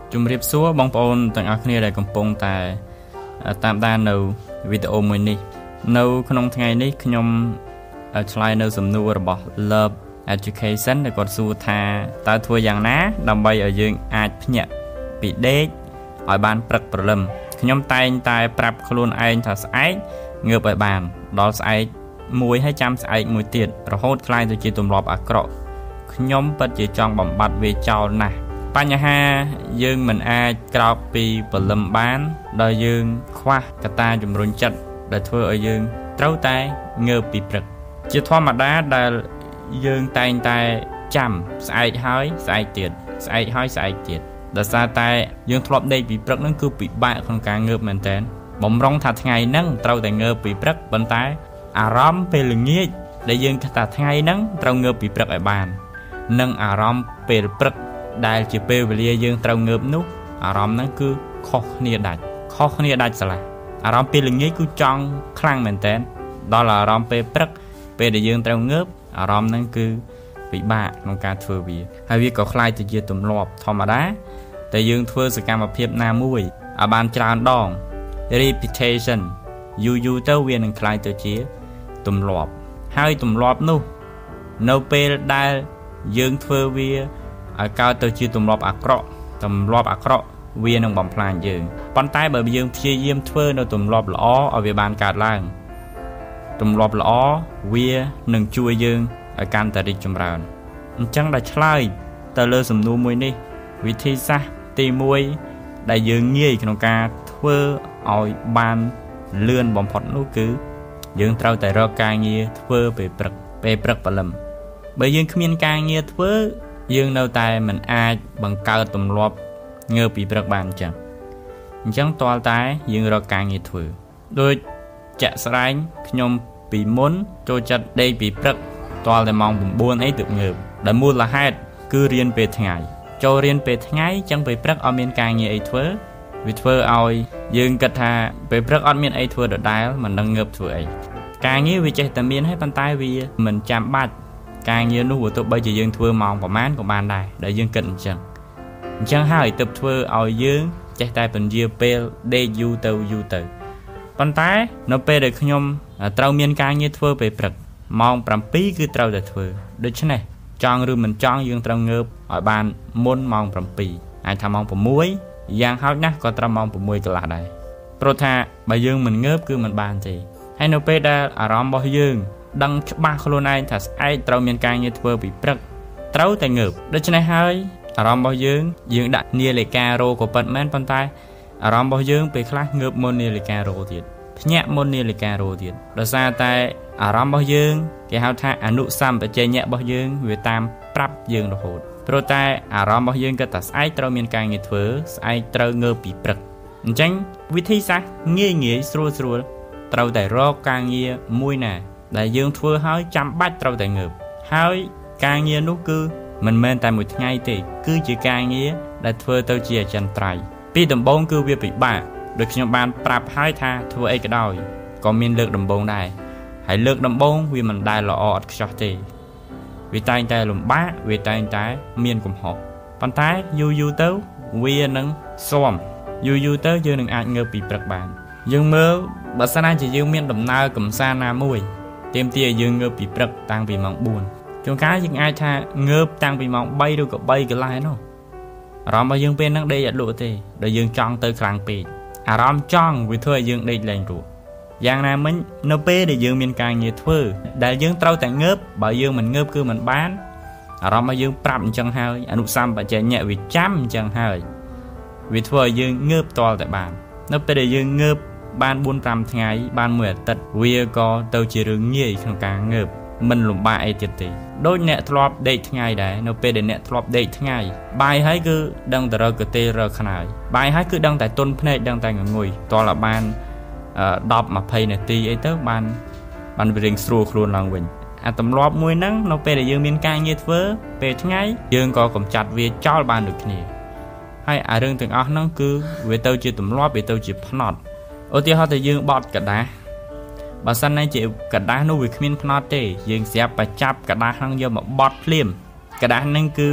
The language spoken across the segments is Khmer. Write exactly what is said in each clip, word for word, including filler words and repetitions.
ជំរាបសួរបងប្អូនទាំងអស់គ្នាដែលកំពុងតែតាមដាននៅវីដេអូមួយនេះនៅក្នុងថ្ងៃនេះខ្ញុំឆ្លើយនៅសំណួររបស់ Love Education ដែលគាត់សួរថាតើធ្វើយ៉ាងណាដើម្បីឲ្យយើងអាចភ្ញាក់ពីដេកឲ្យបានព្រឹកព្រលឹមខ្ញុំតែងតែប្រាប់ខ្លួនឯងថាស្អែកងើបឲ្យបានដល់ស្អែកមួយហើយចាំស្អែកមួយទៀតរហូតខ្លាយទៅជាទម្លាប់អាក្រក់ខ្ញុំពិតជាចង់បំបត្តិវាចោលណាស់បញ្ហាយើងមិនអាចក្រោកពីព្រលឹមបានដោយយើងខ្វះកត្តាជំរុញចិត្តដែលធ្វើឲ្យយើងត្រូវតែងើបពីព្រឹកជាធម្មតាដែលយើងតែងតែចាំស្អែកហើយស្អែកទៀតស្អែកហើយស្អែកទៀតដោយសារតែយើងធ្លាប់ដេកពីព្រឹកហ្នឹងគឺពិបាកក្នុងការងើបមែនតើបំរុងថាថ្ងៃហ្នឹងត្រូវតែងើបពីព្រឹកប៉ុន្តែអារម្មណ៍ពេលល្ងាចដែលយើងគិតថាថ្ងៃហ្នឹងត្រូវងើបពីព្រឹកឲ្យបាននិងអារម្មណ៍ពេលព្រឹកដែលជាពេលវេលាយើងត្រូវងើបនោះអារម្មណ៍ហ្នឹងគឺខុសគ្នាដាច់ខុសគ្នាដាច់ស្រឡះអារម្មណ៍ពេលល្ងាចគឺចង់ខ្លាំងមែនតើដល់អារម្មណ៍ពេលព្រឹកពេលដែលយើងត្រូវងើបអារម្មណ៍ហ្នឹងគឺពិបាកក្នុងការធ្វើវាហើយវាក៏คล้ายទៅជាទម្លាប់ធម្មតាតែយើងធ្វើសកម្មភាពណាមួយឲ្យបានច្រើនដង repetition យូរយូរទៅវានឹងคล้ายទៅជាទម្លាប់ហើយទម្លាប់នោះនៅពេលដែលយើងធ្វើវាឲ្យកើតទៅជាទម្លាប់អាក្រក់ទម្លាប់អាក្រក់វានឹងបំផ្លាញយើងប៉ុន្តែបើយើងព្យាយាមធ្វើនៅទម្លាប់ល្អឲ្យវាបានកើតឡើងទម្លាប់ល្អវានឹងជួយយើងឲ្យកាន់តែរីកចម្រើនអញ្ចឹងដែលឆ្លើយទៅលើសំណួរមួយនេះវិធីសាស្ត្រទីមួយដែលយើងងាយក្នុងការធ្វើឲ្យបានលឿនបំផុតនោះគឺយើងត្រូវតែរកការងារធ្វើពេលព្រឹកពេលព្រឹកព្រលឹមបើយើងគ្មានការងារធ្វើយើងនៅតែមិនអាចបង្កើតទម្លាប់ងើបពីព្រឹកបានអញ្ចឹងអញ្ចឹងទាល់តែយើងរកការងារធ្វើដូចចាក់ស្ដែងខ្ញុំពីមុនចូលចិត្តដេកពីព្រឹកទាល់តែម៉ោង៩អីទើបងើបដែលមូលហេតុគឺរៀនពេលថ្ងៃចូលរៀនពេលថ្ងៃអញ្ចឹងពេលព្រឹកអត់មានការងារអីធ្វើវាធ្វើឲ្យយើងគិតថាពេលព្រឹកអត់មានអីធ្វើដដែលមិនដឹងងើបធ្វើអីការងារវាចេះតែមានហើយប៉ុន្តែវាមិនចាំបាច់ការងារនោះទោះបីជាយើងធ្វើម៉ោងប្រហែលក៏បានដែរដែលយើងគិតអញ្ចឹងអញ្ចឹងហើយទើបធ្វើឲ្យយើងចេះតែពន្យាពេលដេកយូរទៅយូរទៅប៉ុន្តែនៅពេលដែលខ្ញុំត្រូវមានការងារធ្វើពេលព្រឹកម៉ោងប្រាំពីរគឺត្រូវតែធ្វើដូច្នេះចង់ឬមិនចង់យើងត្រូវងើបឲ្យបានមុនម៉ោងប្រាំពីរអាចថាម៉ោង៦យ៉ាងហោចណាស់ក៏ត្រឹមម៉ោង៦កន្លះដែរព្រោះថាបើយើងមិនងើបគឺមិនបានទេហើយនៅពេលដែលអារម្មណ៍របស់យើងដឹងច្បាស់ខ្លួនឯងថាស្អែកត្រូវមានការងារធ្វើពីព្រឹកត្រូវតែងើបដូច្នេះហើយអារម្មណ៍របស់យើងយើងដាក់នាឡិការោក៏ពិតមែនប៉ុន្តែអារម្មណ៍របស់យើងពេលខ្លះងើបមុននាឡិការោទៀតភ្ញាក់មុននាឡិការោទៀតដោយសារតែអារម្មណ៍របស់យើងគេហៅថាអនុសម្បជញ្ញៈរបស់យើងវាតាមប្រាប់យើងរហូតព្រោះតែអារម្មណ៍របស់យើងគិតថាស្អែកត្រូវមានការងារធ្វើស្អែកត្រូវងើបពីព្រឹកអញ្ចឹងវិធីសាស្ត្រងាយងាយស្រួលស្រួលត្រូវតែរកការងារមួយណាដែលយើងធ្វើហើយចាំបាច់ត្រូវតែងើបហើយការងារនោះគឺមិនមែនតែមួយថ្ងៃទេគឺជាការងារដែលធ្វើទៅជាអចិន្ត្រៃយ៍ពីដំបូងគឺវាពិបាកដូចខ្ញុំបានប្រាប់ហើយថាធ្វើអីក៏ដោយក៏មានលើកដំបូងដែរហើយលើកដំបូងវាមិនដែលល្អឥតខ្ចោះទេវាតែងតែលំបាកវាតែងតែមានកំហុសប៉ុន្តែយូរយូរទៅវានឹងស៊ាំយូរយូរទៅយើងនឹងអាចងើបពីព្រឹកបានយើងមើលបើសិនណាជាយើងមានដំណើរកម្សាន្តណាមួយទាមទារឲ្យយើងងើបពីព្រឹកតាំងពីម៉ោងបួនជួនកាលយើងអាចថាងើបតាំងពីម៉ោងបីឬក៏បីកន្លះនោះអារម្មណ៍របស់យើងពេលហ្នឹងដេកអត់លក់ទេដែលយើងចង់ទៅខ្លាំងពេកអារម្មណ៍ចង់វាធ្វើឲ្យយើងដេកលែងលក់យ៉ាងណាមិញនៅពេលដែលយើងមានការងារធ្វើដែលយើងត្រូវតែងើបបើយើងមិនងើបគឺមិនបានអារម្មណ៍របស់យើងប្រាប់អញ្ចឹងហើយអនុសម្បជញ្ញៈវាចាំអញ្ចឹងហើយវាធ្វើឲ្យយើងងើបតលតែបាននៅពេលដែលយើងងើបបានបួនប្រាំថ្ងៃបានមួយអាទិត្យវាក៏ទៅជារឿងងាយក្នុងការងើបមិនលំបាកអីទៀតទេដូចអ្នកធ្លាប់ដេកថ្ងៃដែរនៅពេលដែលអ្នកធ្លាប់ដេកថ្ងៃបាយហើយគឺដឹងតែរកកទេរកខ្នើយបាយហើយគឺដឹងតែទន់ភ្នែកដឹងតែងងុយតលបានដប់ម្ភៃនាទីអីទៅបានបានរៀងស្រួលខ្លួនឡើងវិញអាទម្លាប់មួយហ្នឹងនៅពេលដែលយើងមានការងារធ្វើពេលថ្ងៃយើងក៏កំចាត់វាចោលបានដូចគ្នាហើយអារឿងទាំងអស់ហ្នឹងគឺវាទៅជាទម្លាប់វាទៅជាផ្នត់ឧទាហរណ៍ថាយើងបត់กระดาษបើសិនណាជាกระดาษនោះវាគ្មានផ្នត់ទេយើងស្រាប់តែចាប់กระดาษហ្នឹងយកមកបត់ភ្លាមកระดาษហ្នឹងគឺ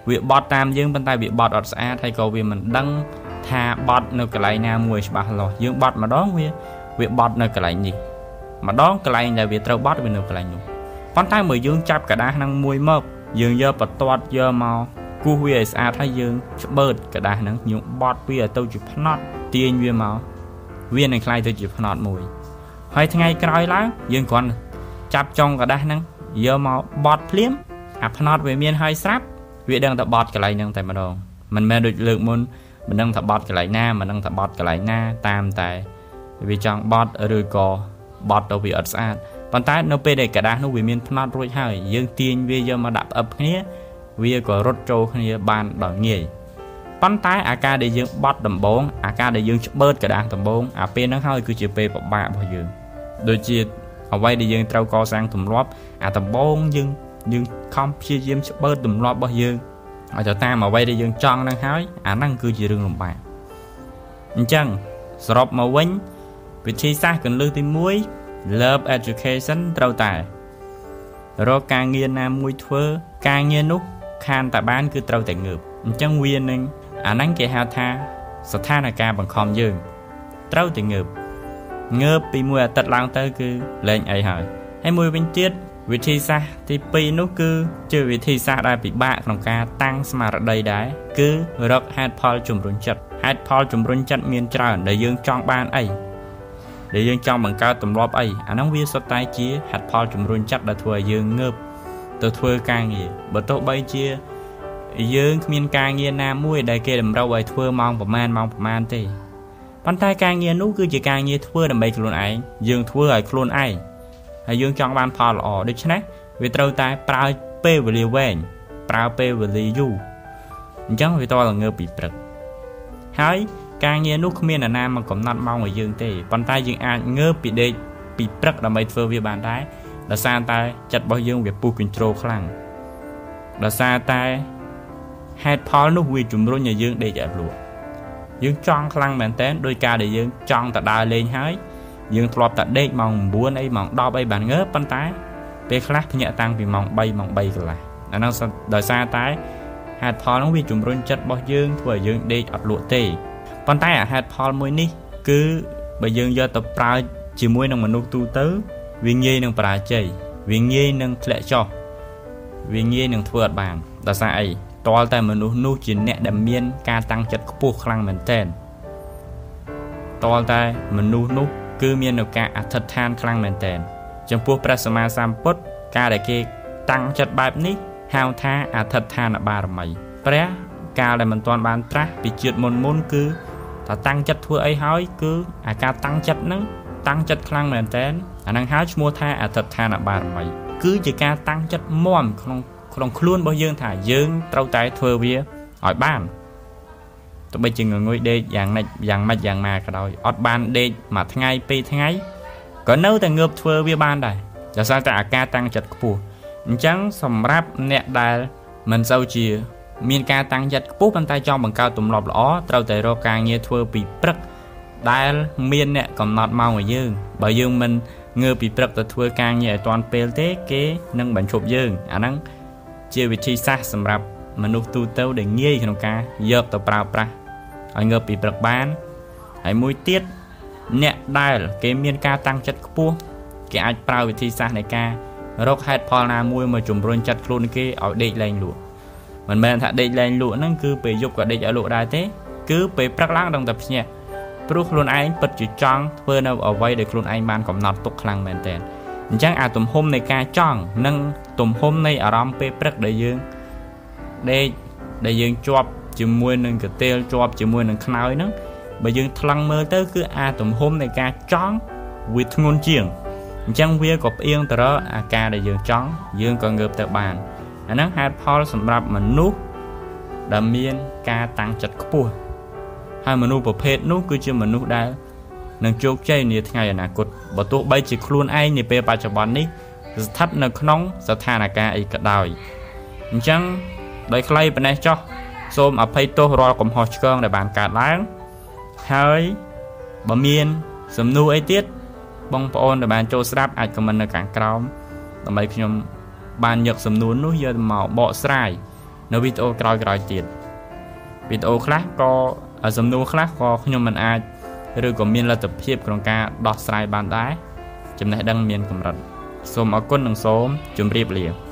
វាបត់តាមយើងប៉ុន្តែវាបត់អត់ស្អាតហើយក៏វាមិនដឹងថាបត់នៅកន្លែងណាមួយច្បាស់លាស់យើងបត់ម្ដងវាវាបត់នៅកន្លែងនេះម្ដងកន្លែងដែលវាត្រូវបត់វានៅកន្លែងនោះប៉ុន្តែបើយើងចាប់กระดาษហ្នឹងមួយមកយើងយកបន្ទាត់យកមកគូសវាឲ្យស្អាតហើយយើងច្បឺតกระดาษហ្នឹងយើងបត់វាឲ្យទៅជាផ្នត់ទាញវាមកវានឹងคล้ายទៅជាផ្នត់មួយហើយថ្ងៃក្រោយឡើងយើងគ្រាន់ចាប់ចុងกระดาษហ្នឹងយកមកបត់ភ្លាមអាផ្នត់វាមានហើយស្រាប់វាដឹងតែបត់កន្លែងហ្នឹងតែម្ដងមិនមែនដូចលើកមុនមិនដឹងថាបត់កន្លែងណាមិនដឹងថាបត់កន្លែងណាតាមតែវាចង់បត់ឬក៏បត់ទៅវាអត់ស្អាតប៉ុន្តែនៅពេលដែលกระดาษនោះវាមានផ្នត់រួចហើយយើងទាញវាយកមកដាក់ផ្អឹបគ្នាវាក៏រត់ចូលគ្នាបានដោយងាយប៉ុន្តែអាការដែលយើងបត់ដំបងអាការដែលយើងច្បឺតกระดาษដំបងអាពេលហ្នឹងហើយគឺជាពេលពិបាករបស់យើងដូចជាអ្វីដែលយើងត្រូវកសាងទម្លាប់អាដំបងយើងយើងខំព្យាយាមច្បឺតទម្លាប់របស់យើងឲ្យទៅតាមអ្វីដែលយើងចង់ហ្នឹងហើយអាហ្នឹងគឺជារឿងលំបាកអញ្ចឹងសរុបមកវិញវិធីសាស្ត្រកន្លឹះទីមួយ Love Education ត្រូវតែរកការងារណាមួយធ្វើការងារនោះខានតែបានគឺត្រូវតែងើបអញ្ចឹងវានឹងអាហ្នឹងគេហៅថាស្ថានភាពបង្ខំយើងត្រូវតែងើបងើបពីមួយអាទិត្យឡើងទៅគឺលែងអីហើយហើយមួយវិញទៀតវិធីសាស្ត្រទីពីរនោះគឺជាវិធីសាស្ត្រដែលពិបាកក្នុងការតាំងស្មារតីដែរគឺរកហេតុផលជំរុញចិត្តហេតុផលជំរុញចិត្តមានច្រើនដែលយើងចង់បានអីដែលយើងចង់បង្កើតទម្លាប់អីអាហ្នឹងវាសុទ្ធតែជាហេតុផលជំរុញចិត្តដែលធ្វើឲ្យយើងងើបទៅធ្វើការងារបើទោះបីជាយើងគ្មានការងារណាមួយដែលគេតម្រូវឲ្យធ្វើម៉ោងប្រហែលម៉ោងប្រហែលទេប៉ុន្តែការងារនោះគឺជាការងារធ្វើដើម្បីខ្លួនឯងយើងធ្វើឲ្យខ្លួនឯងហើយយើងចង់បានផលល្អដូច្នេះវាត្រូវតែប្រើពេលវេលាវែងប្រើពេលវេលាយូរអញ្ចឹងវាតើងើបពីព្រឹកហើយការងារនោះគ្មានអ្នកណាមកកំណត់ម៉ោងឲ្យយើងទេប៉ុន្តែយើងអាចងើបពីដេកពីព្រឹកដើម្បីធ្វើវាបានដែរដោយសារតែចិត្តរបស់យើងវាពុះកញ្ជ្រោលខ្លាំងដោយសារតែហេតុផលនោះវាជំរុញឲ្យយើងដេកអត់លក់យើងចង់ខ្លាំងមែនតើដោយការដែលយើងចង់ទៅដើរលេងហើយយើងធ្លាប់តែដេកម៉ោង៩អីម៉ោងដប់អីបានងើបប៉ុន្តែពេលខ្លះភ្ញាក់តាំងពីម៉ោងបីម៉ោងបីកន្លះអានោះដោយសារតែហេតុផលនោះវាជំរុញចិត្តរបស់យើងធ្វើឲ្យយើងដេកអត់លក់ទេប៉ុន្តែអាហេតុផលមួយនេះគឺបើយើងយកទៅប្រើជាមួយនឹងមនុស្សទូទៅវាងាយនឹងបរាជ័យវាងាយនឹងធ្លាក់ចុះវាងាយនឹងធ្វើអត់បានដោយសារអីតលតែមនុស្សនោះជាអ្នកដែលមានការតាំងចិត្តខ្ពស់ខ្លាំងមែនទែនតលតែមនុស្សនោះគឺមាននូវការអធិដ្ឋានខ្លាំងមែនទែនចំពោះព្រះសម្មាសម្ពុទ្ធការដែលគេតាំងចិត្តបែបនេះហៅថាអធិដ្ឋានបារមីព្រះកាលដែលមិនទាន់បានត្រាស់ពីជាតិមុនមុនគឺថាតាំងចិត្តធ្វើអីហើយគឺអាការតាំងចិត្តហ្នឹងតាំងចិត្តខ្លាំងមែនទែនអាហ្នឹងហៅឈ្មោះថាអធិដ្ឋានបារមីគឺជាការតាំងចិត្តមាំក្នុងក្នុងខ្លួនរបស់យើងថាយើងត្រូវតែធ្វើវាឲ្យបានទោះបីជាងងុយដេកយ៉ាងណាយ៉ាងម៉េចយ៉ាងណាក៏ដោយអត់បានដេកមួយថ្ងៃពីរថ្ងៃក៏នៅតែងើបធ្វើវាបានដែរដោយសារតែអាការតាំងចិត្តខ្ពស់អញ្ចឹងសម្រាប់អ្នកដែលមិនសូវជាមានការតាំងចិត្តខ្ពស់ប៉ុន្តែចង់បង្កើតទម្លាប់ល្អត្រូវតែរកការងារធ្វើពីព្រឹកដែលមានអ្នកកំណត់ម៉ោងឲ្យយើងបើយើងមិនងើបពីព្រឹកទៅធ្វើការងារឲ្យទាន់ពេលទេគេនឹងបញ្ឈប់យើងអាហ្នឹងជាវិធីសាស្ត្រសម្រាប់មនុស្សទូទៅដែលងាយក្នុងការយកទៅប្រើប្រាស់ឲ្យងើបពីព្រឹកបានហើយមួយទៀតអ្នកដែលគេមានការតាំងចិត្តខ្ពស់គេអាចប្រើវិធីសាស្ត្រនៃការរកហេតុផលណាមួយមកជំរុញចិត្តខ្លួនគេឲ្យដេកលែងលក់មិនមែនថាដេកលែងលក់ហ្នឹងគឺពេលយប់ក៏ដេកឲ្យលក់ដែរទេគឺពេលព្រឹកឡើងដល់តែភ្ញាក់ព្រោះខ្លួនឯងពិតជាចង់ធ្វើនៅអ្វីដែលខ្លួនឯងបានកំណត់ទុកខ្លាំងមែនទែនអញ្ចឹងអាទំហំនៃការចង់និងទំហំនៃអារម្មណ៍ពេលព្រឹកដែលយើងដេកដែលយើងជាប់ជាមួយនឹងកន្ទេលជាប់ជាមួយនឹងខ្នើយហ្នឹងបើយើងថ្លឹងមើលទៅគឺអាទំហំនៃការចង់វាធ្ងន់ជាងអញ្ចឹងវាក៏ផ្អៀងទៅរកអាការដែលយើងចង់យើងក៏ងើបទៅបានអាហ្នឹងហេតុផលសម្រាប់មនុស្សដែលមានការតាំងចិត្តខ្ពស់ហើយមនុស្សប្រភេទនោះគឺជាមនុស្សដែលនឹងជោគជ័យនាថ្ងៃអនាគតបើទោះបីជាខ្លួនឯងនាពេលបច្ចុប្បន្ននេះស្ថិតនៅក្នុងស្ថានភាពអីក៏ដោយអញ្ចឹងដោយខ្លីប៉ុណ្ណេះចុះសូមអភ័យទោសរាល់កំហុសឆ្គងដែលបានកើតឡើងហើយបើមានសំណួរអីទៀតបងប្អូនដែលបានចូលស្ដាប់អាចខមមិននៅខាងក្រោមដើម្បីខ្ញុំបានយកសំណួរនោះយកមកបកស្រាយនៅវីដេអូក្រោយៗទៀតវីដេអូខ្លះក៏សំណួរខ្លះក៏ខ្ញុំមិនអាចឬក៏មានលទ្ធភាពក្នុងការដោះស្រាយបានដែរចំណេះដឹងមានកម្រិតសូមអរគុណនិងសូមជម្រាបលា